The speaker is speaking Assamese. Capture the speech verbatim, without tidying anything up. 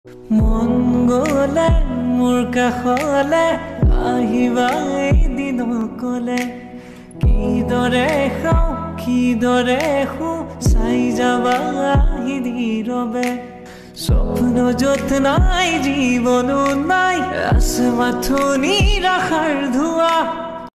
মন গলে মোৰ কাষলে আহিবা এদিন অকলে কিদৰে খাওঁ কিদৰে শু চাই যাবা আহি নীৰৱে স্বপ্ন য'ত নাই জীৱনো নাই আছে মাথো নিৰাশাৰ ধোৱা